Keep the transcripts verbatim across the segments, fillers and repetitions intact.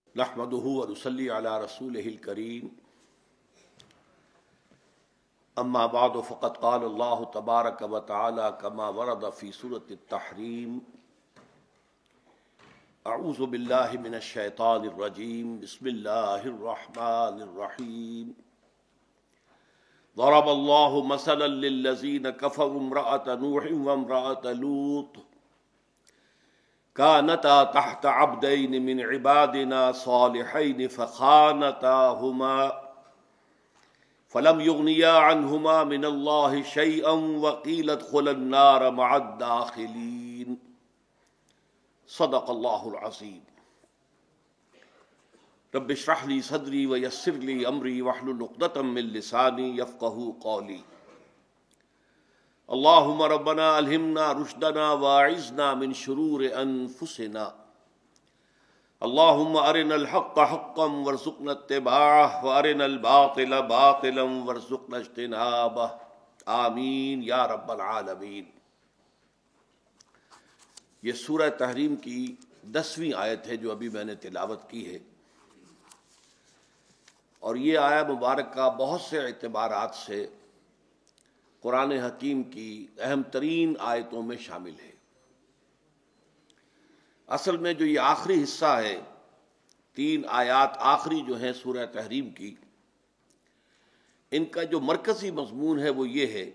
نحمده ونصلي على رسوله الكريم اما بعد فقد قال الله تبارك وتعالى كما ورد في سورة التحريم اعوذ بالله من الشيطان الرجيم بسم الله الرحمن الرحيم ضرب الله مثلا للذين كفروا امرأة نوح وامرأة لوط كانتا تحت عبدين من عبادنا صالحين فخانتاهما فلم يغنيا عنهما من الله شيئا وقيل ادخلا النار مع الداخلين صدق الله العظيم رب اشرح لي صدري ويسر لي امري واحلل عقدة من لساني يفقهوا قولي اللهم ربنا الہمنا رشدنا واعذنا من شرور انفسنا اللهم ارنا الحق حقا وارزقنا اتباعه وارنا الباطل باطلا وارزقنا اجتنابه آمین یا رب العالمین۔ یہ سورہ تحریم کی دسویں آیت ہے جو ابھی میں نے تلاوت کی ہے، اور یہ آیت مبارکہ بہت سے اعتبارات سے قرآن حکیم کی اہم ترین آیتوں میں شامل ہے۔ اصل میں جو یہ آخری حصہ ہے، تین آیات آخری جو ہیں سورہ تحریم کی، ان کا جو مرکزی مضمون ہے وہ یہ ہے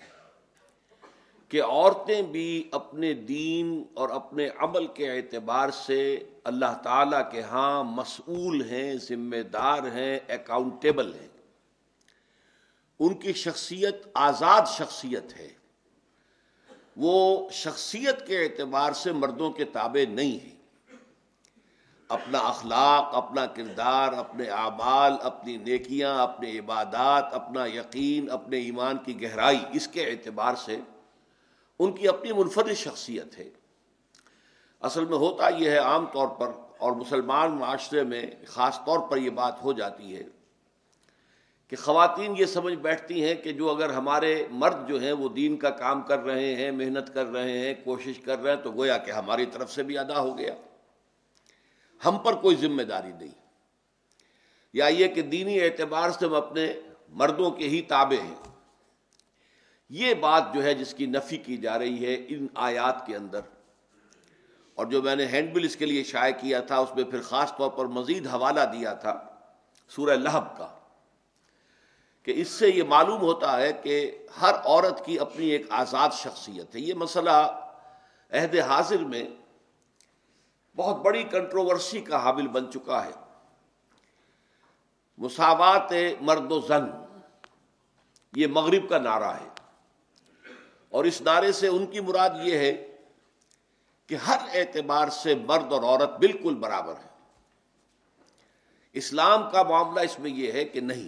کہ عورتیں بھی اپنے دین اور اپنے عمل کے اعتبار سے اللہ تعالیٰ کے ہاں مسئول ہیں، ذمہ دار ہیں، اکاؤنٹیبل ہیں۔ ان کی شخصیت آزاد شخصیت ہے، وہ شخصیت کے اعتبار سے مردوں کے تابع نہیں ہے۔ اپنا اخلاق، اپنا کردار، اپنے اعمال، اپنی نیکیاں، اپنے عبادات، اپنا یقین، اپنے ایمان کی گہرائی، اس کے اعتبار سے ان کی اپنی منفرد شخصیت ہے۔ اصل میں ہوتا یہ ہے عام طور پر، اور مسلمان معاشرے میں خاص طور پر یہ بات ہو جاتی ہے کہ خواتین یہ سمجھ بیٹھتی ہیں کہ جو اگر ہمارے مرد جو ہیں وہ دین کا کام کر رہے ہیں، محنت کر رہے ہیں، کوشش کر رہے ہیں، تو گویا کہ ہماری طرف سے بھی ادا ہو گیا، ہم پر کوئی ذمہ داری نہیں، یا یہ کہ دینی اعتبار سے ہم اپنے مردوں کے ہی تابع ہیں۔ یہ بات جو ہے جس کی نفی کی جا رہی ہے ان آیات کے اندر، اور جو میں نے ہینڈ بل اس کے لیے شائع کیا تھا اس میں پھر خاص طور پر مزید حوالہ دیا تھا سورہ لہب کا، کہ اس سے یہ معلوم ہوتا ہے کہ ہر عورت کی اپنی ایک آزاد شخصیت ہے۔ یہ مسئلہ عہد حاضر میں بہت بڑی کنٹروورسی کا حامل بن چکا ہے۔ مساوات مرد و زن، یہ مغرب کا نعرہ ہے، اور اس نعرے سے ان کی مراد یہ ہے کہ ہر اعتبار سے مرد اور عورت بالکل برابر ہیں۔ اسلام کا معاملہ اس میں یہ ہے کہ نہیں،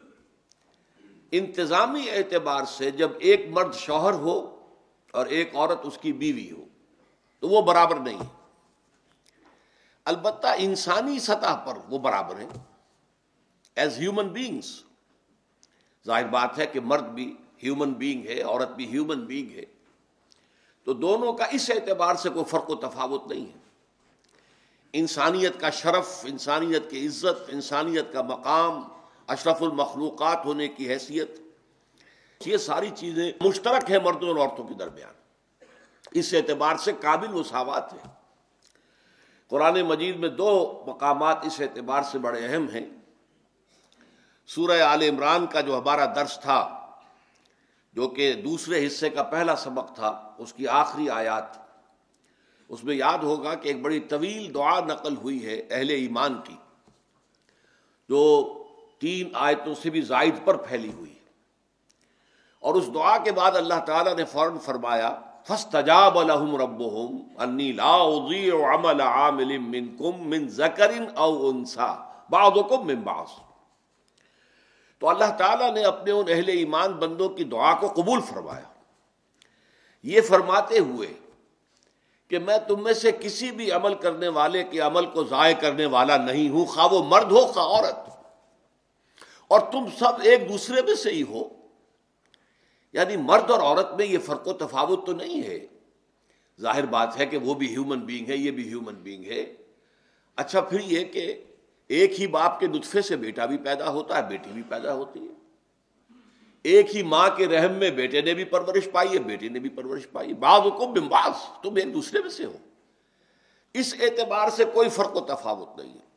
انتظامی اعتبار سے جب ایک مرد شوہر ہو اور ایک عورت اس کی بیوی ہو تو وہ برابر نہیں ہے۔ البتہ انسانی سطح پر وہ برابر ہیں، ایز ہیومن بینگز۔ ظاہر بات ہے کہ مرد بھی ہیومن بینگ ہے، عورت بھی ہیومن بینگ ہے، تو دونوں کا اس اعتبار سے کوئی فرق و تفاوت نہیں ہے۔ انسانیت کا شرف، انسانیت کی عزت، انسانیت کا مقام، اشرف المخلوقات ہونے کی حیثیت، یہ ساری چیزیں مشترک ہیں مردوں اور عورتوں کے درمیان، اس اعتبار سے قابل مساوات ہے۔ قرآن مجید میں دو مقامات اس اعتبار سے بڑے اہم ہیں۔ سورہ آل عمران کا جو ہمارا درس تھا، جو کہ دوسرے حصے کا پہلا سبق تھا، اس کی آخری آیات، اس میں یاد ہوگا کہ ایک بڑی طویل دعا نقل ہوئی ہے اہل ایمان کی، جو تین آیتوں سے بھی زائد پر پھیلی ہوئی ہے، اور اس دعا کے بعد اللہ تعالیٰ نے فوراً فرمایا فَاسْتَجَابَ لَهُمْ رَبُّهُمْ أَنِّي لَا أُضِيعُ عَمَلَ عَامِلٍ مِّنكُم مِّن ذَكَرٍ أَوْ أُنثَىٰ بَعْضُكُم مِّن بَعْضٍ۔ تو اللہ تعالیٰ نے اپنے ان اہل ایمان بندوں کی دعا کو قبول فرمایا، یہ فرماتے ہوئے کہ میں تم میں سے کسی بھی عمل کرنے والے کے عمل کو ضائع کرنے والا نہیں ہوں، خواہ وہ مرد ہو خواہ عورت، اور تم سب ایک دوسرے میں سے ہی ہو۔ یعنی مرد اور عورت میں یہ فرق و تفاوت تو نہیں ہے، ظاہر بات ہے کہ وہ بھی ہیومن بینگ ہے، یہ بھی ہیومن بینگ ہے۔ اچھا، پھر یہ کہ ایک ہی باپ کے نطفے سے بیٹا بھی پیدا ہوتا ہے، بیٹی بھی پیدا ہوتی ہے، ایک ہی ماں کے رحم میں بیٹے نے بھی پرورش پائی ہے، بیٹی نے بھی پرورش پائی، بعضکم من بعض، تم ایک دوسرے میں سے ہو۔ اس اعتبار سے کوئی فرق و تفاوت نہیں ہے۔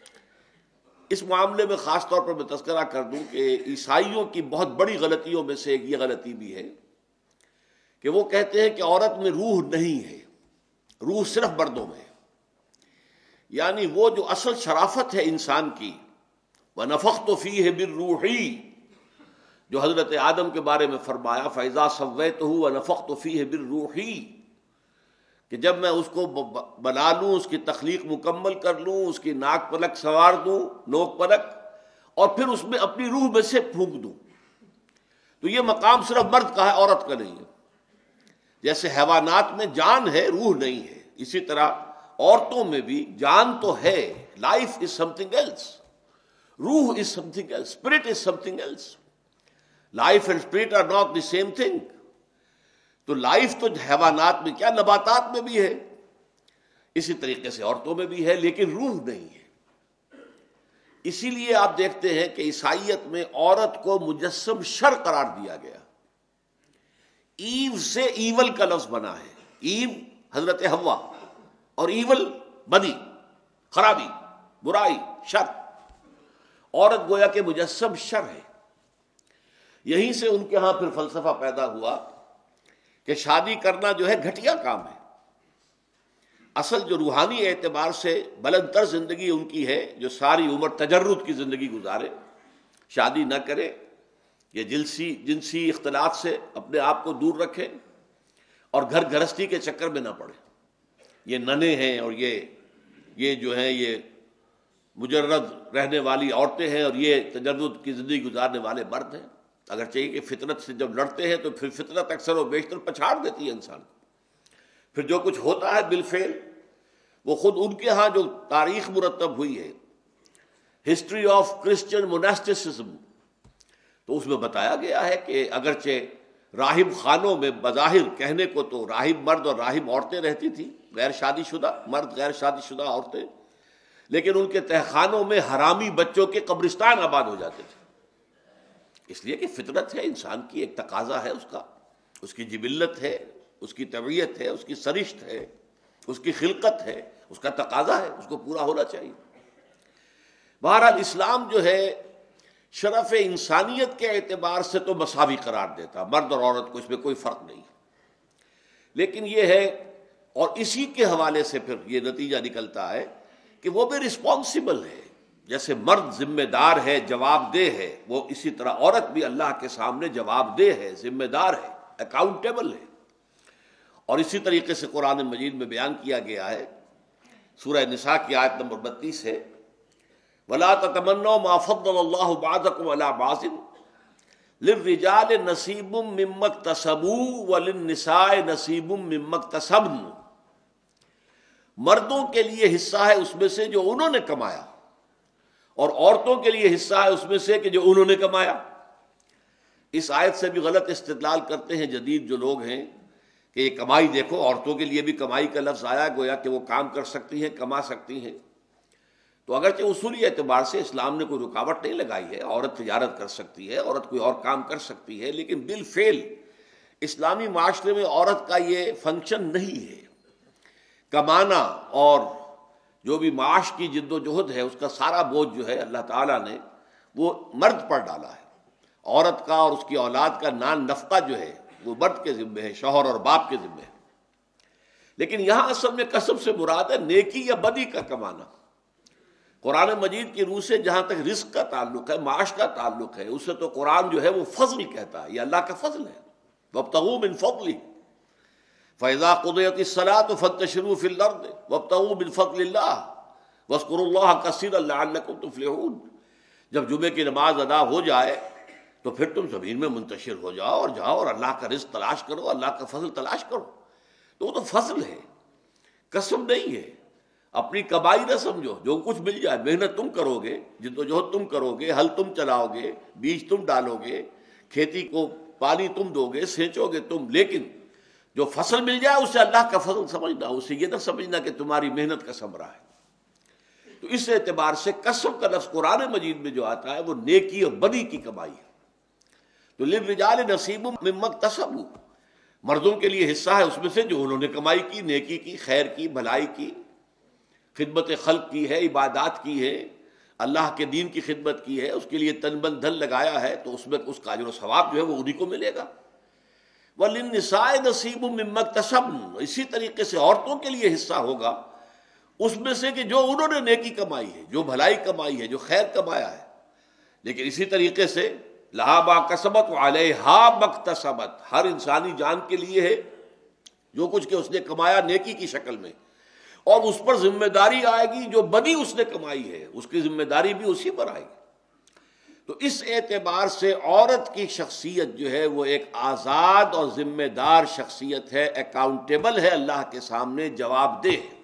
اس معاملے میں خاص طور پر میں تذکرہ کر دوں کہ عیسائیوں کی بہت بڑی غلطیوں میں سے ایک یہ غلطی بھی ہے کہ وہ کہتے ہیں کہ عورت میں روح نہیں ہے، روح صرف مردوں میں ہے، یعنی وہ جو اصل شرافت ہے انسان کی، وَنَفَخْتُ فِيهِ بِالرُّوحِ، جو حضرت آدم کے بارے میں فرمایا فَإِذَا سَوَّيْتُهُ وَنَفَخْتُ فِيهِ بِالرُّوحِ، کہ جب میں اس کو بنا لوں، اس کی تخلیق مکمل کر لوں، اس کی ناک پلک سنوار دوں، نوک پلک، اور پھر اس میں اپنی روح میں سے پھونک دوں، تو یہ مقام صرف مرد کا ہے، عورت کا نہیں ہے۔ جیسے حیوانات میں جان ہے، روح نہیں ہے، اسی طرح عورتوں میں بھی جان تو ہے، life is something else, روح is something else, spirit is something else. Life and spirit are not the same thing. تو لائف تو حیوانات میں کیا، نباتات میں بھی ہے، اسی طریقے سے عورتوں میں بھی ہے، لیکن روح نہیں ہے۔ اسی لیے آپ دیکھتے ہیں کہ عیسائیت میں عورت کو مجسم شر قرار دیا گیا، ایو سے ایول کا لفظ بنا ہے، ایو حضرت حوا، اور ایول بدی، خرابی، برائی، شر، عورت گویا کہ مجسم شر ہے۔ یہیں سے ان کے ہاں پھر فلسفہ پیدا ہوا کہ شادی کرنا جو ہے گھٹیا کام ہے۔ اصل جو روحانی اعتبار سے بلند تر زندگی ان کی ہے، جو ساری عمر تجرد کی زندگی گزارے، شادی نہ کرے، یہ جنسی جنسی اختلاط سے اپنے آپ کو دور رکھے، اور گھر گھرستی کے چکر میں نہ پڑے۔ یہ ننے ہیں اور یہ یہ جو ہیں یہ مجرد رہنے والی عورتیں ہیں، اور یہ تجرد کی زندگی گزارنے والے مرد ہیں۔ اگر چاہیے کہ فطرت سے جب لڑتے ہیں تو پھر فطرت اکثر و بیشتر پچھاڑ دیتی ہے انسان کو، پھر جو کچھ ہوتا ہے بالفعل وہ خود ان کے ہاں جو تاریخ مرتب ہوئی ہے، ہسٹری آف کرسچن موناسٹسزم، تو اس میں بتایا گیا ہے کہ اگرچہ راہب خانوں میں بظاہر کہنے کو تو راہب مرد اور راہب عورتیں رہتی تھیں، غیر شادی شدہ مرد، غیر شادی شدہ عورتیں، لیکن ان کے تہخانوں میں حرامی بچوں کے قبرستان آباد ہو جاتے تھے، اس لیے کہ فطرت ہے انسان کی، ایک تقاضا ہے اس کا، اس کی جبلت ہے، اس کی طبیعت ہے، اس کی سرشت ہے، اس کی خلقت ہے، اس کا تقاضا ہے، اس کو پورا ہونا چاہیے۔ بہرحال اسلام جو ہے شرف انسانیت کے اعتبار سے تو مساوی قرار دیتا، مرد اور عورت کو اس میں کوئی فرق نہیں، لیکن یہ ہے، اور اسی کے حوالے سے پھر یہ نتیجہ نکلتا ہے کہ وہ بھی رسپانسبل ہے، جیسے مرد ذمہ دار ہے، جواب دہ ہے، وہ اسی طرح عورت بھی اللہ کے سامنے جواب دہ ہے، ذمہ دار ہے، اکاؤنٹیبل ہے۔ اور اسی طریقے سے قرآن مجید میں بیان کیا گیا ہے، سورہ نساء کی آیت نمبر بتیس ہے، وَلَا تَتَمَنَّوْا مَا فَضَّلَ اللَّهُ بَعْضَكُمْ عَلَىٰ بَعْضٍ لِلرِّجَالِ نَصِيبٌ مِّمَّا اكْتَسَبُوا وَلِلنِّسَاءِ نَصِيبٌ مِّمَّا اكْتَسَبْنَ، مردوں کے لیے حصہ ہے اس میں سے جو انہوں نے کمایا، اور عورتوں کے لیے حصہ ہے اس میں سے کہ جو انہوں نے کمایا۔ اس آیت سے بھی غلط استدلال کرتے ہیں جدید جو لوگ ہیں کہ یہ کمائی دیکھو، عورتوں کے لیے بھی کمائی کا لفظ آیا، گویا کہ وہ کام کر سکتی ہیں، کما سکتی ہیں۔ تو اگرچہ اصولی اعتبار سے اسلام نے کوئی رکاوٹ نہیں لگائی ہے، عورت تجارت کر سکتی ہے، عورت کوئی اور کام کر سکتی ہے، لیکن بالفعل اسلامی معاشرے میں عورت کا یہ فنکشن نہیں ہے۔ کمانا اور جو بھی معاش کی جد و جہد ہے اس کا سارا بوجھ جو ہے اللہ تعالیٰ نے وہ مرد پر ڈالا ہے، عورت کا اور اس کی اولاد کا نان نفقہ جو ہے وہ مرد کے ذمہ ہے، شوہر اور باپ کے ذمہ ہے۔ لیکن یہاں اصل میں کسب سے مراد ہے نیکی یا بدی کا کمانا۔ قرآن مجید کی روح سے جہاں تک رزق کا تعلق ہے، معاش کا تعلق ہے، اسے تو قرآن جو ہے وہ فضل کہتا ہے، یہ اللہ کا فضل ہے، وابتغوا من فضلہ، فَإِذَا قُضِيَتِ الصَّلَاةُ فَانتَشِرُوا فِي الْأَرْضِ وَابْتَغُوا مِن فَضْلِ اللَّهِ وَاذْكُرُوا اللَّهَ كَثِيرًا لَعَلَّكُمْ تُفْلِحُونَ۔ جب جمعے کی نماز ادا ہو جائے تو پھر تم زمین میں منتشر ہو جاؤ اور جاؤ اور اللہ کا رزق تلاش کرو، اللہ کا فضل تلاش کرو، تو وہ تو فضل ہے، قسم نہیں ہے۔ اپنی کمائی نہ سمجھو، جو کچھ مل جائے، محنت تم کرو گے، جدوجہد تم کرو گے، ہل تم چلاؤ گے، بیج تم ڈالو گے، کھیتی کو پانی تم دو گے، سینچو گے تم، لیکن جو فصل مل جائے اسے اللہ کا فضل سمجھنا، اسے یہ نہ سمجھنا کہ تمہاری محنت کا ثمرہ ہے۔ تو اس اعتبار سے کسب کا لفظ قرآن مجید میں جو آتا ہے وہ نیکی اور بدی کی کمائی ہے. تو للرجال نصیب مما اکتسبوا، مردوں کے لیے حصہ ہے اس میں سے جو انہوں نے کمائی کی، نیکی کی، خیر کی، بھلائی کی، خدمت خلق کی ہے، عبادات کی ہے، اللہ کے دین کی خدمت کی ہے، اس کے لیے تن من دھن لگایا ہے، تو اس میں اس کا اجر و ثواب جو ہے وہ انہی کو ملے گا. وَلِلنِّسَاءِ نَصِيبٌ مِّمَّا اكْتَسَبْنَ، اسی طریقے سے عورتوں کے لیے حصہ ہوگا اس میں سے کہ جو انہوں نے نیکی کمائی ہے، جو بھلائی کمائی ہے، جو خیر کمایا ہے. لیکن اسی طریقے سے لہا ما کسبت وعلیہا ما اکتسبت، ہر انسانی جان کے لیے ہے جو کچھ کہ اس نے کمایا نیکی کی شکل میں، اور اس پر ذمہ داری آئے گی جو بدی اس نے کمائی ہے اس کی ذمہ داری بھی اسی پر آئے گی. تو اس اعتبار سے عورت کی شخصیت جو ہے وہ ایک آزاد اور ذمہ دار شخصیت ہے، اکاؤنٹیبل ہے اللہ کے سامنے، جواب دہ ہے.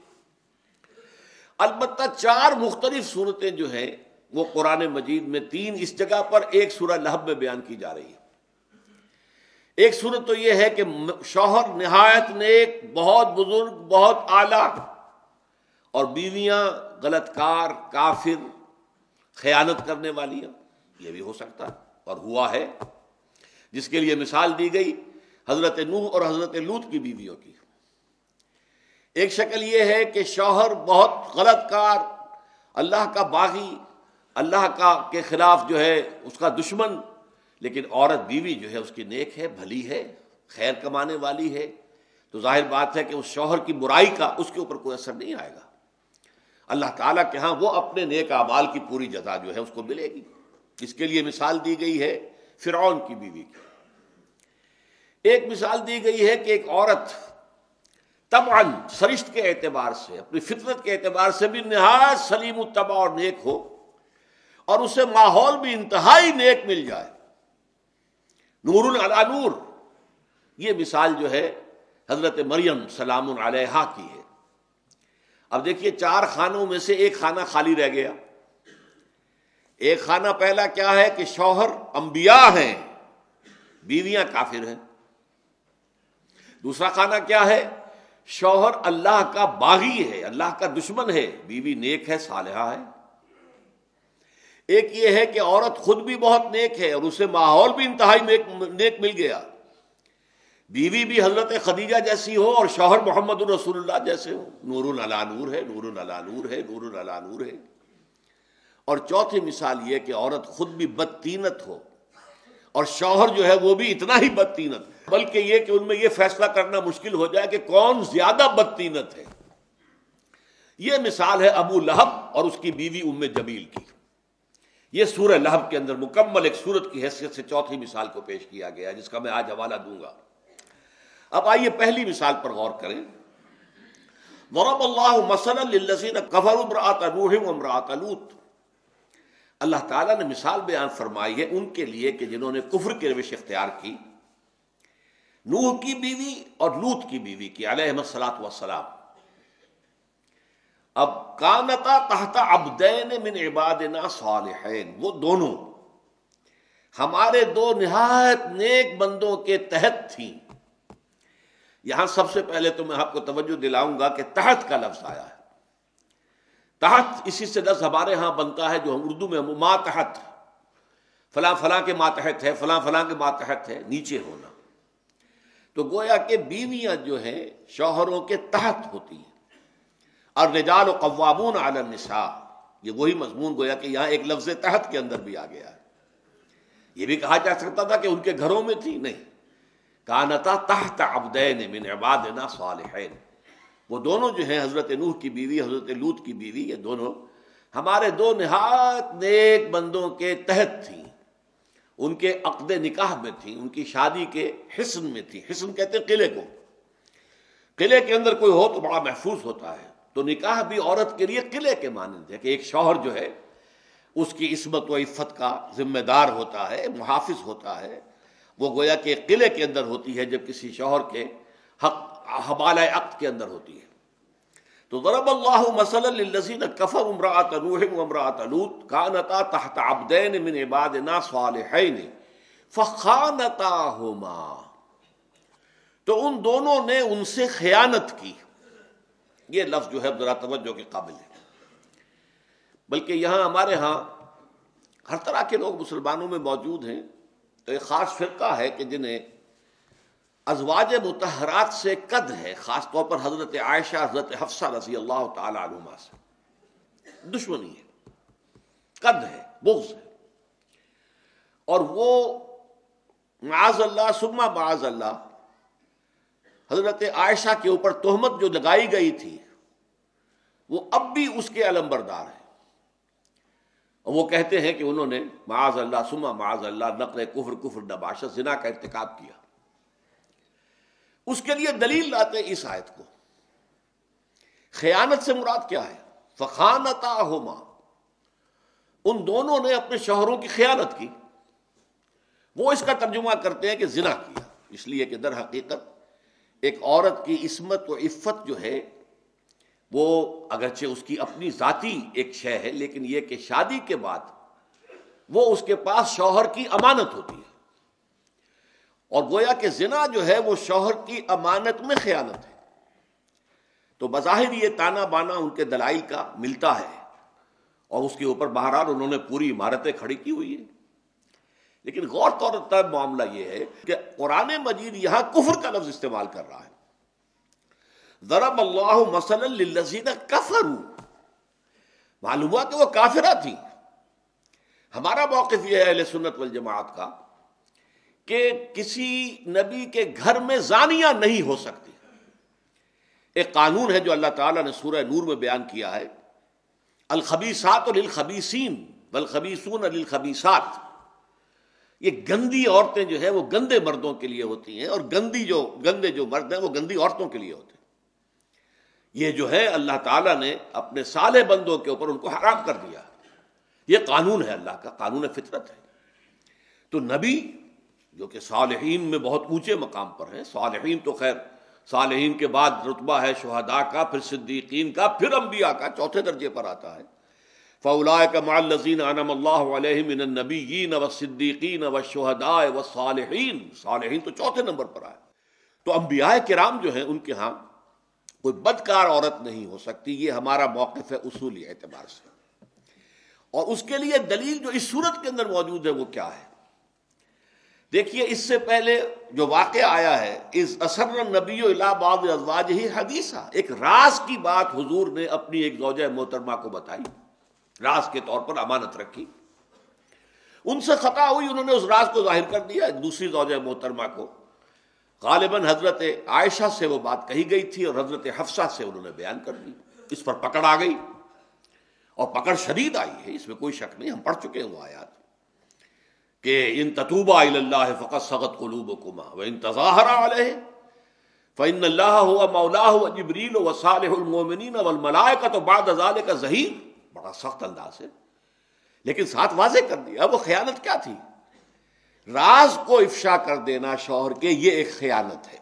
البتہ چار مختلف صورتیں جو ہیں وہ قرآن مجید میں، تین اس جگہ پر، ایک سورہ لہب میں بیان کی جا رہی ہے. ایک صورت تو یہ ہے کہ شوہر نہایت نیک، بہت بزرگ، بہت اعلیٰ، اور بیویاں غلط کار، کافر، خیانت کرنے والیاں. یہ بھی ہو سکتا ہے اور ہوا ہے، جس کے لیے مثال دی گئی حضرت نوح اور حضرت لوط کی بیویوں کی. ایک شکل یہ ہے کہ شوہر بہت غلط کار، اللہ کا باغی، اللہ کا کے خلاف جو ہے اس کا دشمن، لیکن عورت بیوی جو ہے اس کی نیک ہے، بھلی ہے، خیر کمانے والی ہے. تو ظاہر بات ہے کہ اس شوہر کی برائی کا اس کے اوپر کوئی اثر نہیں آئے گا. اللہ تعالیٰ کے ہاں وہ اپنے نیک اعمال کی پوری جزا جو ہے اس کو ملے گی. اس کے لیے مثال دی گئی ہے فرعون کی بیوی کی. ایک مثال دی گئی ہے کہ ایک عورت طبعاً سرشت کے اعتبار سے، اپنی فطرت کے اعتبار سے بھی نہایت سلیم الطبع اور نیک ہو، اور اسے ماحول بھی انتہائی نیک مل جائے، نور علی نور. یہ مثال جو ہے حضرت مریم سلام علیہا کی ہے. اب دیکھیے چار خانوں میں سے ایک خانہ خالی رہ گیا. ایک خانہ پہلا کیا ہے کہ شوہر انبیاء ہیں، بیویاں کافر ہیں. دوسرا خانہ کیا ہے؟ شوہر اللہ کا باغی ہے، اللہ کا دشمن ہے، بیوی نیک ہے، صالحہ ہے. ایک یہ ہے کہ عورت خود بھی بہت نیک ہے اور اسے ماحول بھی انتہائی نیک نیک مل گیا، بیوی بھی حضرت خدیجہ جیسی ہو اور شوہر محمد رسول اللہ جیسے ہو. نور علی نور ہے، نور علی نور ہے، نور علی نور ہے. اور چوتھی مثال یہ کہ عورت خود بھی بدتینت ہو اور شوہر جو ہے وہ بھی اتنا ہی بدتینت، بلکہ یہ کہ ان میں یہ فیصلہ کرنا مشکل ہو جائے کہ کون زیادہ بدتینت ہے. یہ مثال ہے ابو لہب اور اس کی بیوی ام جمیل کی. یہ سورہ لہب کے اندر مکمل ایک سورت کی حیثیت سے چوتھی مثال کو پیش کیا گیا جس کا میں آج حوالہ دوں گا. اب آئیے پہلی مثال پر غور کریں. ضرب اللہ مثلا للذین کفروا امرأۃ نوح وامرأۃ لوط. اللہ تعالیٰ نے مثال بیان فرمائی ہے ان کے لیے کہ جنہوں نے کفر کی روش اختیار کی، نوح کی بیوی اور لوط کی بیوی کی علیہم الصلاۃ والسلام. اب کانتا تحت عبدین من عبادنا صالحین، وہ دونوں ہمارے دو نہایت نیک بندوں کے تحت تھیں. یہاں سب سے پہلے تو میں آپ کو توجہ دلاؤں گا کہ تحت کا لفظ آیا ہے. تحت اسی سے لفظ ہمارے ہاں بنتا ہے جو ہم اردو میں ماتحت، فلاں فلاں کے ماتحت ہے، فلاں فلاں کے ماتحت ہے، نیچے ہونا. تو گویا کہ بیویاں جو ہیں شوہروں کے تحت ہوتی ہیں. اور رجال قوامون علی النساء، یہ وہی مضمون گویا کہ یہاں ایک لفظ تحت کے اندر بھی آ گیا ہے. یہ بھی کہا جا سکتا تھا کہ ان کے گھروں میں تھی، نہیں، کانتا تحت عبدین من عبادنا صالحین. وہ دونوں جو ہیں حضرت نوح کی بیوی، حضرت لوط کی بیوی، یہ دونوں ہمارے دو نہایت نیک بندوں کے تحت تھیں. ان کے عقد نکاح میں تھیں، ان کی شادی کے حصن میں تھیں. حصن کہتے ہیں قلعے کو. قلعے کے اندر کوئی ہو تو بڑا محفوظ ہوتا ہے، تو نکاح بھی عورت کے لیے قلعے کے مانند ہے کہ ایک شوہر جو ہے اس کی عصمت و عفت کا ذمہ دار ہوتا ہے، محافظ ہوتا ہے. وہ گویا کہ قلعے کے اندر ہوتی ہے جب کسی شوہر کے حق حوالہ عقد کے اندر ہوتی ہے. تو ضرب اللہ مثلا للذین کفروا امرأۃ نوح وامرأۃ لوط کانتا تحت عبدین من عبادنا صالحین فخانتاہما. تو ان دونوں نے ان سے خیانت کی. یہ لفظ جو ہے ذرا توجہ کے قابل ہے. بلکہ یہاں ہمارے ہاں ہر طرح کے لوگ مسلمانوں میں موجود ہیں، تو ایک خاص فرقہ ہے کہ جنہیں ازواج مطہرات سے قد ہے، خاص طور پر حضرت عائشہ، حضرت حفصہ رضی اللہ تعالی عنہما سے دشمنی ہے، قد ہے، بغض ہے، اور وہ معاذ اللہ ثم معاذ اللہ حضرت عائشہ کے اوپر تہمت جو لگائی گئی تھی وہ اب بھی اس کے علمبردار ہیں، اور وہ کہتے ہیں کہ انہوں نے معاذ اللہ ثم معاذ اللہ نقل کفر کفر نباشت زنا کا ارتکاب کیا۔ اس کے لیے دلیل لاتے اس آیت کو۔ خیانت سے مراد کیا ہے؟ فخانتاہما، ان دونوں نے اپنے شوہروں کی خیانت کی۔ وہ اس کا ترجمہ کرتے ہیں کہ زنا کیا، اس لیے کہ در حقیقت ایک عورت کی عصمت و عفت جو ہے وہ اگرچہ اس کی اپنی ذاتی ایک شے ہے، لیکن یہ کہ شادی کے بعد وہ اس کے پاس شوہر کی امانت ہوتی ہے، اور گویا کہ زنا جو ہے وہ شوہر کی امانت میں خیانت ہے۔ تو بظاہر یہ تانا بانا ان کے دلائل کا ملتا ہے، اور اس کے اوپر بہرحال انہوں نے پوری عمارتیں کھڑی کی ہوئی ہیں، لیکن غور طور پر معاملہ یہ ہے کہ قرآن مجید یہاں کفر کا لفظ استعمال کر رہا ہے۔ ضرب اللہ مثلا للذین کفروا، معلوم ہوا کہ وہ کافرہ تھی۔ ہمارا موقف یہ ہے اہل سنت والجماعت کا کہ کسی نبی کے گھر میں زانیہ نہیں ہو سکتی۔ ایک قانون ہے جو اللہ تعالیٰ نے سورہ نور میں بیان کیا ہے، الخبیثات للخبیثین والخبیثون للخبیثات۔ یہ گندی عورتیں جو ہیں وہ گندے مردوں کے لیے ہوتی ہیں، اور گندی جو گندے جو مرد ہیں وہ گندی عورتوں کے لیے ہوتے ہیں۔ یہ جو ہے اللہ تعالیٰ نے اپنے صالح بندوں کے اوپر ان کو حرام کر دیا۔ یہ قانون ہے اللہ کا، قانون فطرت ہے۔ تو نبی جو کہ صالحین میں بہت اونچے مقام پر ہیں، صالحین تو خیر صالحین کے بعد رتبہ ہے شہداء کا، پھر صدیقین کا، پھر انبیاء کا، چوتھے درجے پر آتا ہے۔ فَأُولَٰئِكَ مَعَ الَّذِينَ أَنْعَمَ اللَّهُ عَلَيْهِم مِّنَ النَّبِيِّينَ وَالصِّدِّيقِينَ وَالشُّهَدَاءِ وَالصَّالِحِينَ، صالحین تو چوتھے نمبر پر آئے۔ تو انبیاء کرام جو ہیں ان کے ہاں کوئی بدکار عورت نہیں ہو سکتی، یہ ہمارا موقف ہے اصولی اعتبار سے۔ اور اس کے لیے دلیل جو اس صورت کے اندر موجود ہے وہ کیا ہے؟ دیکھیے، اس سے پہلے جو واقعہ آیا ہے، اذ اسر النبی الی بعض ازواجہ حدیثا، ایک راز کی بات حضور نے اپنی ایک زوجہ محترمہ کو بتائی، راز کے طور پر امانت رکھی، ان سے خطا ہوئی، انہوں نے اس راز کو ظاہر کر دیا ایک دوسری زوجہ محترمہ کو۔ غالباً حضرت عائشہ سے وہ بات کہی گئی تھی اور حضرت حفصہ سے انہوں نے بیان کر دی، اس پر پکڑ آ گئی، اور پکڑ شدید آئی ہے، اس میں کوئی شک نہیں، ہم پڑھ چکے ہیں وہ آیات کہ ان تتوبا الی اللہ فقد صغت قلوبکما وان تظاہرا علیہ فإن اللہ هو مولاه وجبریل وصالح المؤمنین والملائکۃ بعد ذلک ظہیر، بڑا سخت انداز ہے، لیکن ساتھ واضح کر دیا وہ خیانت کیا تھی۔ راز کو افشا کر دینا شوہر کے، یہ ایک خیانت ہے۔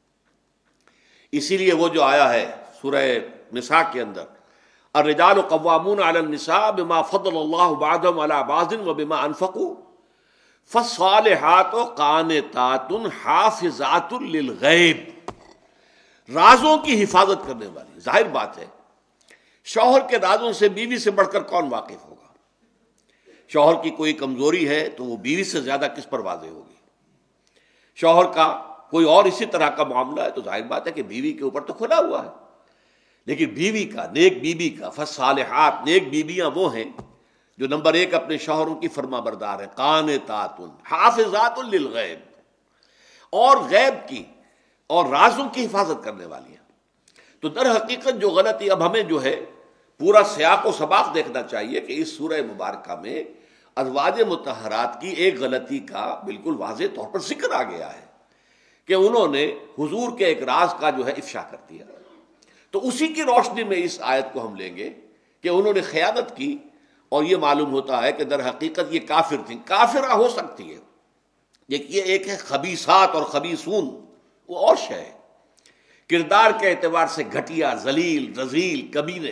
اسی لیے وہ جو آیا ہے سورہ نساء کے اندر، الرجال قوامون علی النساء بما فضل اللہ بعضهم علی بعض وبما انفقوا فالصالحات قانتات حافظات للغیب، رازوں کی حفاظت کرنے والی۔ ظاہر بات ہے شوہر کے رازوں سے بیوی سے بڑھ کر کون واقف ہوگا؟ شوہر کی کوئی کمزوری ہے تو وہ بیوی سے زیادہ کس پر واضح ہوگی؟ شوہر کا کوئی اور اسی طرح کا معاملہ ہے تو ظاہر بات ہے کہ بیوی کے اوپر تو کھلا ہوا ہے، لیکن بیوی کا، نیک بیوی کا، فالصالحات، نیک بیویاں وہ ہیں جو نمبر ایک اپنے شوہروں کی فرما بردار ہیں، قانتات حافظات للغیب، اور غیب کی اور رازوں کی حفاظت کرنے والی ہیں۔ تو در حقیقت جو غلطی، اب ہمیں جو ہے پورا سیاق و سباق دیکھنا چاہیے کہ اس سورہ مبارکہ میں ازواج مطہرات کی ایک غلطی کا بالکل واضح طور پر ذکر آ گیا ہے کہ انہوں نے حضور کے ایک راز کا جو ہے افشا کر دیا۔ تو اسی کی روشنی میں اس آیت کو ہم لیں گے کہ انہوں نے خیانت کی، اور یہ معلوم ہوتا ہے کہ در حقیقت یہ کافر تھیں۔ کافرہ ہو سکتی ہے، دیکھیے ایک ہے خبیثات اور خبیثون، وہ اور شے ہے، کردار کے اعتبار سے گھٹیا، ذلیل، رذیل، کمینے،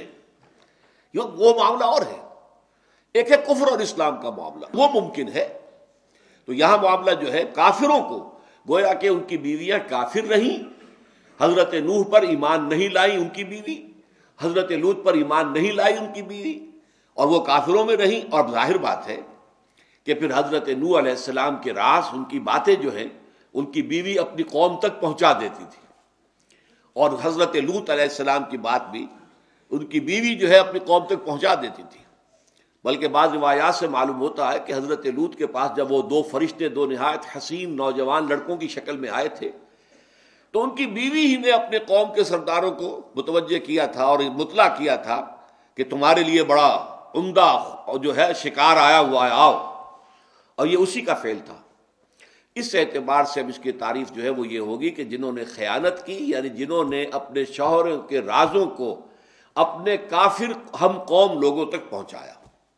وہ معاملہ اور ہے۔ ایک ہے کفر اور اسلام کا معاملہ، وہ ممکن ہے۔ تو یہاں معاملہ جو ہے کافروں کو، گویا کہ ان کی بیویاں کافر رہیں، حضرت نوح پر ایمان نہیں لائی ان کی بیوی، حضرت لوط پر ایمان نہیں لائی ان کی بیوی، اور وہ کافروں میں رہیں، اور ظاہر بات ہے کہ پھر حضرت نوح علیہ السلام کے راز، ان کی باتیں جو ہیں ان کی بیوی اپنی قوم تک پہنچا دیتی تھی، اور حضرت لوط علیہ السلام کی بات بھی ان کی بیوی جو ہے اپنی قوم تک پہنچا دیتی تھی۔ بلکہ بعض روایات سے معلوم ہوتا ہے کہ حضرت لوط کے پاس جب وہ دو فرشتے دو نہایت حسین نوجوان لڑکوں کی شکل میں آئے تھے تو ان کی بیوی ہی نے اپنے قوم کے سرداروں کو متوجہ کیا تھا اور مطلع کیا تھا کہ تمہارے لیے بڑا عمدہ جو ہے شکار آیا ہوا ہے، آؤ، اور یہ اسی کا فعل تھا۔ اس اعتبار سے اب اس کی تعریف جو ہے وہ یہ ہوگی کہ جنہوں نے خیانت کی، یعنی جنہوں نے اپنے شوہروں کے رازوں کو اپنے کافر ہم قوم لوگوں تک پہنچایا۔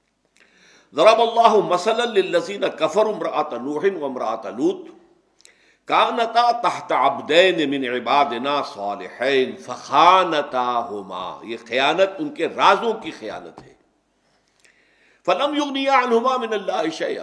ضرب اللہ مثلا للذین کفروا امرأۃ نوح وامرأۃ لوط کانتا تحت عبدین من عبادنا صالحین فخانتاہما، یہ خیانت ان کے رازوں کی خیانت ہے۔ فلم یغنیا عنہما من اللہ شیئا،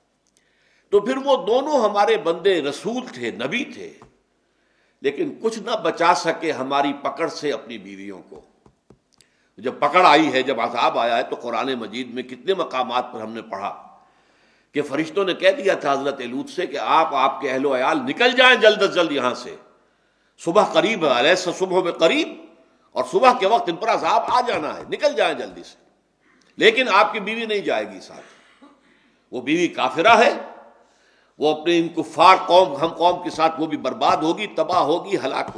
تو پھر وہ دونوں ہمارے بندے رسول تھے، نبی تھے، لیکن کچھ نہ بچا سکے ہماری پکڑ سے اپنی بیویوں کو۔ جب پکڑ آئی ہے، جب عذاب آیا ہے، تو قرآن مجید میں کتنے مقامات پر ہم نے پڑھا کہ فرشتوں نے کہہ دیا تھا حضرت لوط سے کہ آپ آپ کے اہل و عیال نکل جائیں جلد از جلد یہاں سے، صبح قریب ہے، الیس صبح میں قریب، اور صبح کے وقت ان پر عذاب آ جانا ہے، نکل جائیں جلدی سے۔ لیکن آپ کی بیوی نہیں جائے گی ساتھ، وہ بیوی کافرہ ہے، وہ اپنے ان کفار قوم ہم قوم کے ساتھ وہ بھی برباد ہوگی، تباہ ہوگی، ہلاک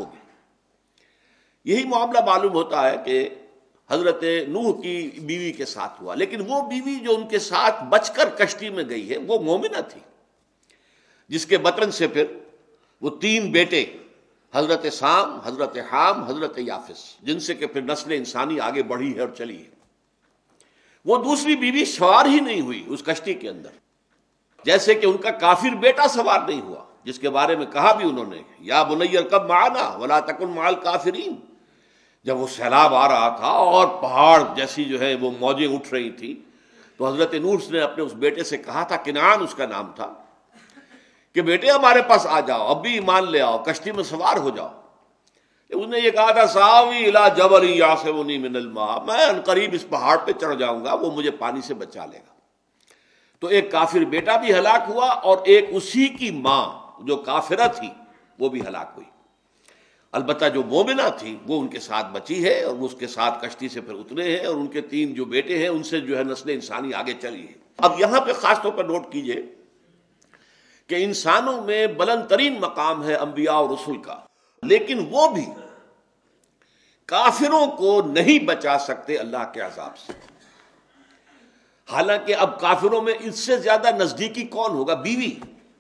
ہوگی۔ یہی معاملہ معلوم ہوتا ہے کہ حضرت نوح کی بیوی کے ساتھ ہوا، لیکن وہ بیوی جو ان کے ساتھ بچ کر کشتی میں گئی ہے وہ مومنہ تھی، جس کے بطن سے پھر وہ تین بیٹے حضرت سام، حضرت حام، حضرت یافس، جن سے کہ پھر نسل انسانی آگے بڑھی ہے اور چلی ہے۔ وہ دوسری بیوی سوار ہی نہیں ہوئی اس کشتی کے اندر، جیسے کہ ان کا کافر بیٹا سوار نہیں ہوا، جس کے بارے میں کہا بھی انہوں نے یا بنی ارکب معنا ولا تکن مع الکافرین۔ جب وہ سیلاب آ رہا تھا اور پہاڑ جیسی جو ہے وہ موجیں اٹھ رہی تھی، تو حضرت نوح نے اپنے اس بیٹے سے کہا تھا، کنعان اس کا نام تھا، کہ بیٹے ہمارے پاس آ جاؤ، اب بھی ایمان لے آؤ، کشتی میں سوار ہو جاؤ۔ اس نے یہ کہا تھا، ساوی الی جبل یعصمنی من الماء، میں عنقریب اس پہاڑ پہ چڑھ جاؤں گا، وہ مجھے پانی سے بچا لے گا۔ تو ایک کافر بیٹا بھی ہلاک ہوا، اور ایک اسی کی ماں جو کافرہ تھی وہ بھی ہلاک ہوئی۔ البتہ جو مومنہ تھی وہ ان کے ساتھ بچی ہے، اور وہ اس کے ساتھ کشتی سے پھر اترے ہیں، اور ان کے تین جو بیٹے ہیں ان سے جو ہے نسل انسانی آگے چلی ہے۔ اب یہاں پہ خاص طور پر نوٹ کیجئے کہ انسانوں میں بلند ترین مقام ہے انبیاء اور رسول کا، لیکن وہ بھی کافروں کو نہیں بچا سکتے اللہ کے عذاب سے۔ حالانکہ اب کافروں میں اس سے زیادہ نزدیکی کون ہوگا؟ بیوی،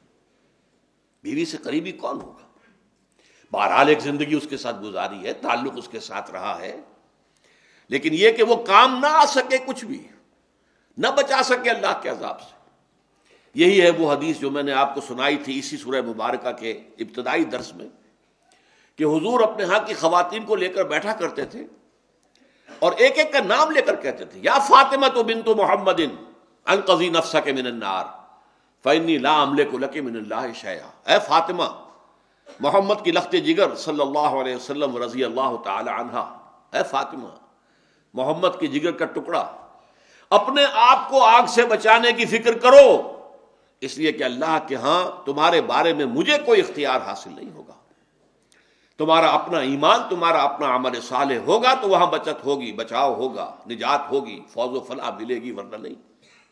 بیوی سے قریبی کون ہوگا؟ بہرحال ایک زندگی اس کے ساتھ گزاری ہے، تعلق اس کے ساتھ رہا ہے، لیکن یہ کہ وہ کام نہ آ سکے، کچھ بھی نہ بچا سکے اللہ کے عذاب سے۔ یہی ہے وہ حدیث جو میں نے آپ کو سنائی تھی اسی سورہ مبارکہ کے ابتدائی درس میں، کہ حضور اپنے ہاں کی خواتین کو لے کر بیٹھا کرتے تھے اور ایک ایک کا نام لے کر کہتے تھے، یا فاطمہ بنت محمد انقذی نفسک من النار فانی لا املک لک من اللہ شیئا، اے فاطمہ، محمد کی لخت جگر صلی اللہ علیہ وسلم رضی اللہ تعالی عنہ، اے فاطمہ، محمد کی جگر کا ٹکڑا، اپنے آپ کو آگ سے بچانے کی فکر کرو، اس لیے کہ اللہ کے ہاں تمہارے بارے میں مجھے کوئی اختیار حاصل نہیں ہوگا۔ تمہارا اپنا ایمان، تمہارا اپنا عمل صالح ہوگا تو وہاں بچت ہوگی، بچاؤ ہوگا، نجات ہوگی، فوز و فلاح ملے گی، ورنہ نہیں۔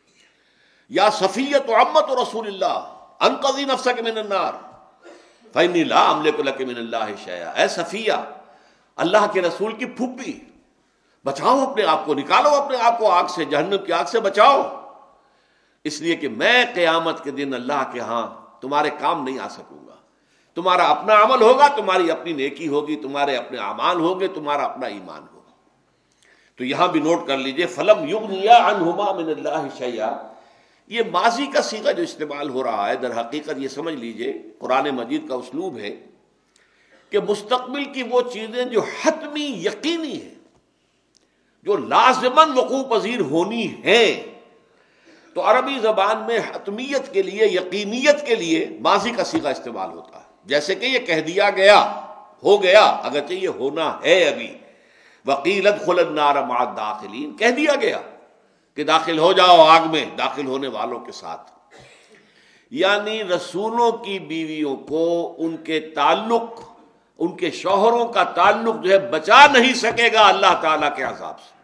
یا صفیۃ عمۃ رسول اللہ انقذی نفسک من النار فإنی لا املک لک من اللہ شیئا، اے صفیہ، اللہ کے رسول کی پھوپھی، بچاؤ اپنے آپ کو، نکالو اپنے آپ کو آگ سے، جہنم کی آگ سے بچاؤ، اس لیے کہ میں قیامت کے دن اللہ کے ہاں تمہارے کام نہیں آ سکوں گا۔ تمہارا اپنا عمل ہوگا، تمہاری اپنی نیکی ہوگی، تمہارے اپنے اعمال ہوں گے، تمہارا اپنا ایمان ہوگا۔ تو یہاں بھی نوٹ کر لیجئے، فلم یغنیا عنہما من اللہ شیئا، یہ ماضی کا صیغہ جو استعمال ہو رہا ہے، در حقیقت یہ سمجھ لیجئے قرآن مجید کا اسلوب ہے کہ مستقبل کی وہ چیزیں جو حتمی یقینی ہیں، جو لازماً وقوع پذیر ہونی ہیں، تو عربی زبان میں حتمیت کے لیے، یقینیت کے لیے ماضی کا صیغہ استعمال ہوتا ہے، جیسے کہ یہ کہہ دیا گیا، ہو گیا، اگرچہ یہ ہونا ہے ابھی، وقیل ادخل النار مع الداخلین، کہہ دیا گیا کہ داخل ہو جاؤ آگ میں داخل ہونے والوں کے ساتھ، یعنی رسولوں کی بیویوں کو ان کے تعلق، ان کے شوہروں کا تعلق جو ہے بچا نہیں سکے گا اللہ تعالیٰ کے عذاب سے۔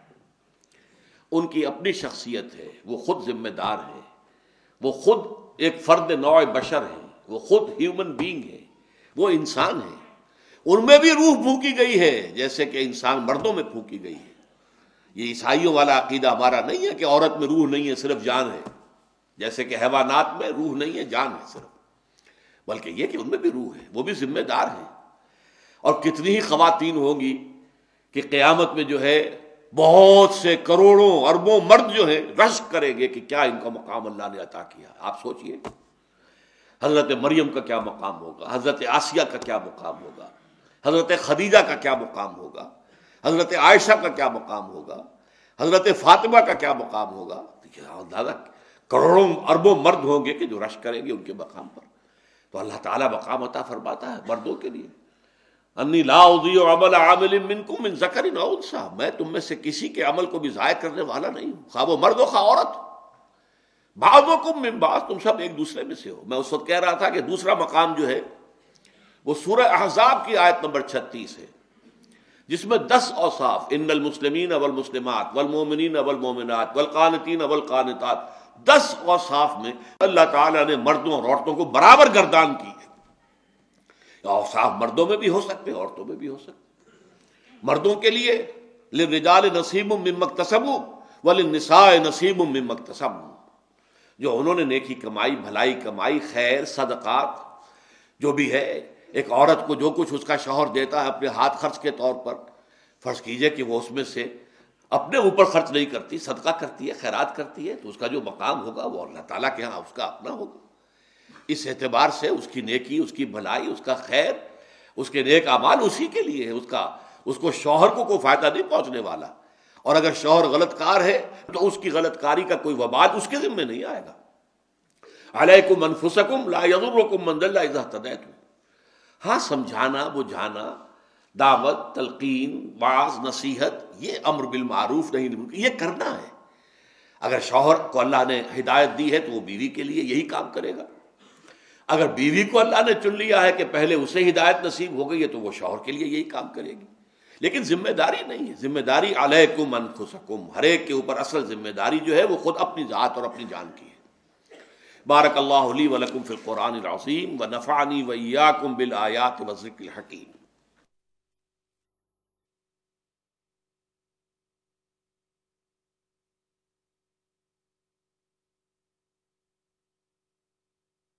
ان کی اپنی شخصیت ہے، وہ خود ذمہ دار ہے، وہ خود ایک فرد نوع بشر ہے، وہ خود ہیومن بینگ ہے، وہ انسان ہے، ان میں بھی روح پھونکی گئی ہے جیسے کہ انسان مردوں میں پھونکی گئی ہے۔ یہ عیسائیوں والا عقیدہ ہمارا نہیں ہے کہ عورت میں روح نہیں ہے صرف جان ہے، جیسے کہ حیوانات میں روح نہیں ہے جان ہے صرف، بلکہ یہ کہ ان میں بھی روح ہے، وہ بھی ذمہ دار ہیں۔ اور کتنی ہی خواتین ہوں گی کہ قیامت میں جو ہے بہت سے کروڑوں اربوں مرد جو ہیں رشک کریں گے کہ کیا ان کا مقام اللہ نے عطا کیا۔ آپ سوچئے حضرت مریم کا کیا مقام ہوگا، حضرت آسیہ کا کیا مقام ہوگا، حضرت خدیجہ کا کیا مقام ہوگا، حضرت عائشہ کا کیا مقام ہوگا، حضرت فاطمہ کا کیا مقام ہوگا۔ دادا کروڑوں اربوں مرد ہوں گے کہ جو رشک کریں گے ان کے مقام پر۔ تو اللہ تعالیٰ مقام عطا فرماتا ہے مردوں کے لیے، انی لا اضیع عمل عامل منکم من ذکر او انثی، میں تم میں سے کسی کے عمل کو بھی ضائع کرنے والا نہیں ہوں، خواہ وہ مرد ہو خواہ عورت، بعضکم من بعض، تم سب ایک دوسرے میں سے ہو۔ میں اس وقت کہہ رہا تھا کہ دوسرا مقام جو ہے وہ سورہ احزاب کی آیت نمبر چھتیس ہے، جس میں دس اوصاف، ان المسلمین والمسلمات والمؤمنین والمؤمنات والقانتین والقانتات، دس اوصاف میں اللہ تعالیٰ نے مردوں اور عورتوں کو برابر گردان کی ہے۔ اوصاف مردوں میں بھی ہو سکتے ہیں عورتوں میں بھی ہو سکتے۔ مردوں کے لیے للرجال نصیب مما اکتسبوا وللنساء نصیب مما اکتسبن، جو انہوں نے نیکی کمائی، بھلائی کمائی، خیر، صدقات جو بھی ہے، ایک عورت کو جو کچھ اس کا شوہر دیتا ہے اپنے ہاتھ خرچ کے طور پر، فرض کیجئے کہ وہ اس میں سے اپنے اوپر خرچ نہیں کرتی، صدقہ کرتی ہے، خیرات کرتی ہے، تو اس کا جو مقام ہوگا وہ اللہ تعالیٰ کے ہاں اس کا اپنا ہوگا۔ اس اعتبار سے اس کی نیکی، اس کی بھلائی، اس کا خیر، اس کے نیک اعمال اسی کے لیے ہے، اس کا اس کو شوہر کو کوئی فائدہ نہیں پہنچنے والا۔ اور اگر شوہر غلط کار ہے تو اس کی غلط کاری کا کوئی وبال اس کے ذمہ نہیں آئے گا۔ علیکم انفسکم لا یضرکم من ضل اذا اہتدیتم، ہاں سمجھانا، بجھانا، دعوت، تلقین، واعظ، نصیحت، یہ امر بالمعروف نہیں بالمنکر، یہ کرنا ہے۔ اگر شوہر کو اللہ نے ہدایت دی ہے تو وہ بیوی کے لیے یہی کام کرے گا، اگر بیوی کو اللہ نے چن لیا ہے کہ پہلے اسے ہدایت نصیب ہو گئی ہے تو وہ شوہر کے لیے یہی کام کرے گی۔ لیکن ذمہ داری نہیں ہے، ذمہ داری علیکم انفسکم، ہر ایک کے اوپر اصل ذمہ داری جو ہے وہ خود اپنی ذات اور اپنی جان کی ہے۔ بارک اللہ لی ولکم فی القرآن العظیم ونفعنی وإیاکم بالآیات والذکر الحکیم۔